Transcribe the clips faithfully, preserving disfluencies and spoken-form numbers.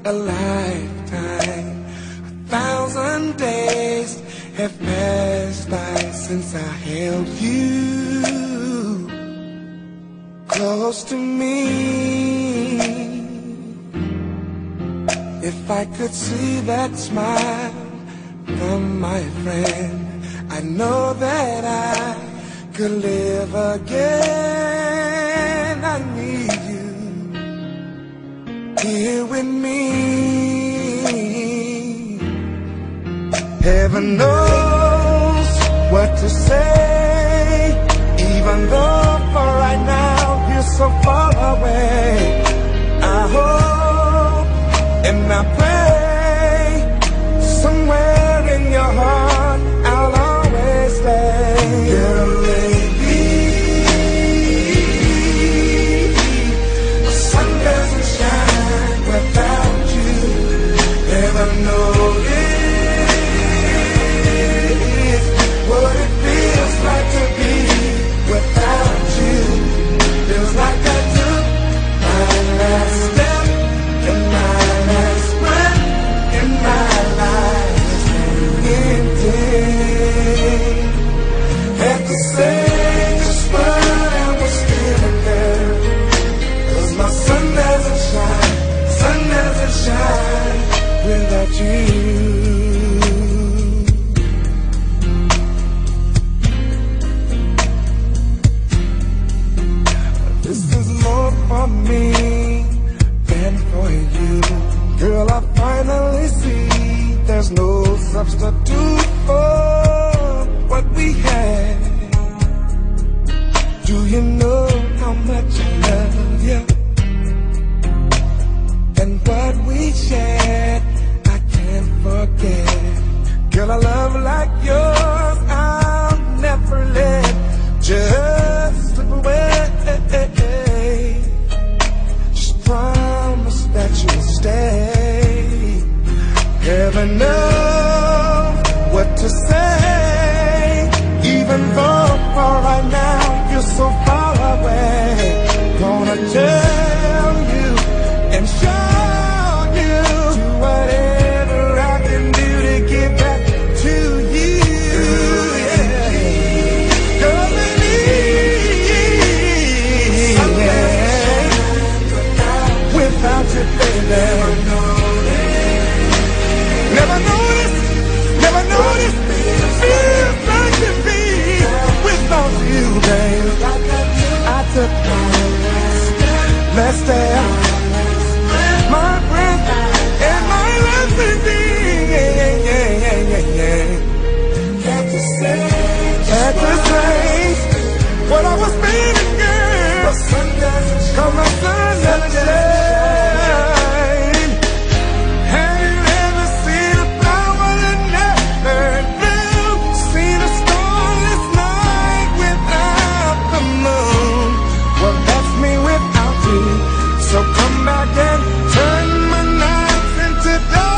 a lifetime. A thousand days have passed by since I held you close to me. If I could see that smile from my friend, I know that I could live again. I need you here with me. Heaven knows what to say, even though for right now you're so far away. I hope and I pray somewhere in your heart I'll always stay. Girl, maybe the sun doesn't shine without you. Never noticed what it feels like to be without you. Feels like I took my last step and my last breath in my life ending. Had to say just what I was feeling there, 'cause my sun doesn't shine, sun doesn't shine without you. This is more for me than for you. Girl, I finally see there's no substitute for what we had. Do you know how much I love you? And what we shared, I can't forget. Girl, a love like yours, I'll never let just slip away. Just promise that you'll stay. Heaven knows what to say, even though for right now you're so far away. Gonna tell you and show you whatever I can do to get back to you. Yeah. Girl, yeah. Without you, baby. Never noticed, never noticed, feels like to be without you, babe. I took my last step, my breath, and my last breathing. Yeah, yeah, yeah, yeah, yeah. Had to say, had to say what I was feeling, girl. Come my sun doesn't shine. So come back and turn my nights into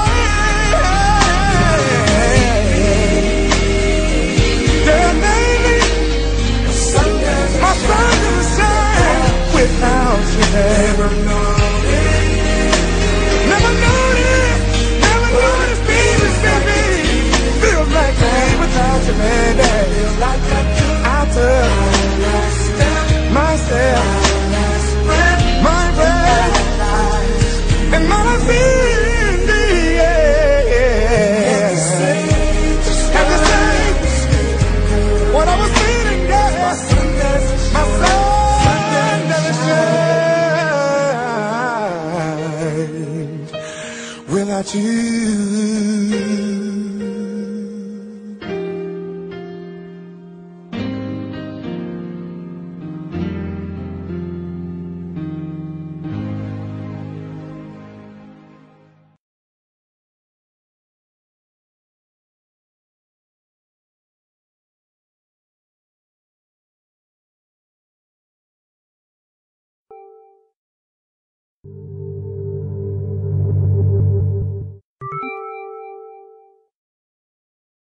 days. Yeah, baby, my sun doesn't shine without you. Never noticed, never noticed, never noticed, baby, baby. Feels like I ain't without you, baby. I took my step, my breath, and my feeling, yeah. Had to say what I was feeling, yeah. My sun doesn't shine without you.